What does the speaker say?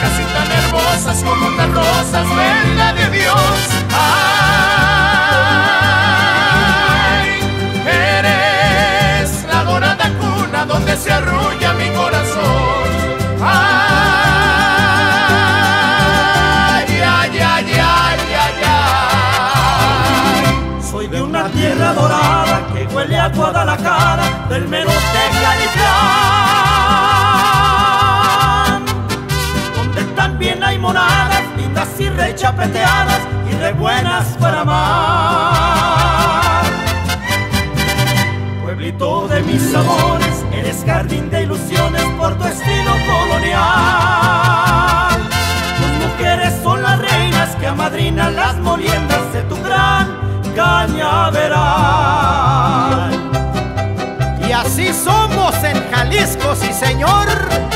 y tan hermosas como unas rosas, reina de Dios. Ay, eres la dorada cuna donde se arrulla mi corazón. Ay, ay, ay, ay, ay, ay. Soy de una tierra dorada que huele a Guadalajara, del mero Tecalitlán, donde también hay monadas lindas y rechapeteadas y re buenas para amar. Pueblito de mis amores, eres jardín de ilusiones por tu estilo colonial. Tus mujeres son las reinas que amadrinan las moliendas de tu gran cañaveral. Y así somos en Jalisco, sí señor.